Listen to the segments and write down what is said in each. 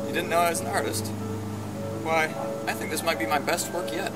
You didn't know I was an artist? Why, I think this might be my best work yet.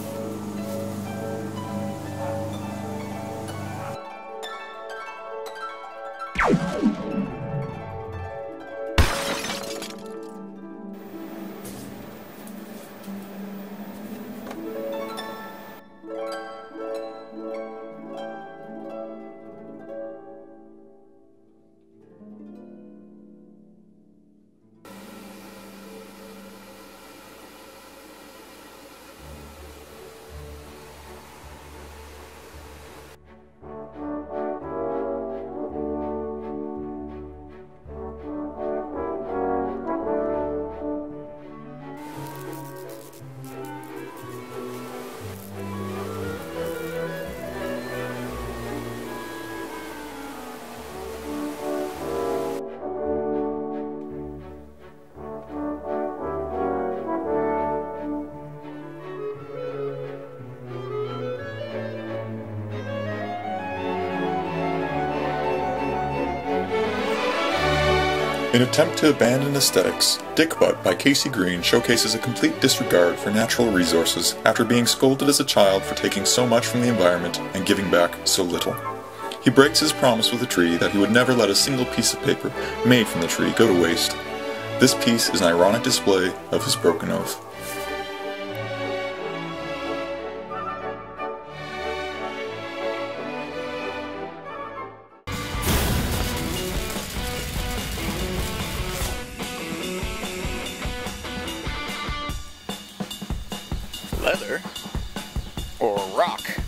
In attempt to abandon aesthetics, Dick Butt by Casey Green showcases a complete disregard for natural resources after being scolded as a child for taking so much from the environment and giving back so little. He breaks his promise with a tree that he would never let a single piece of paper made from the tree go to waste. This piece is an ironic display of his broken oath. Leather? Or rock?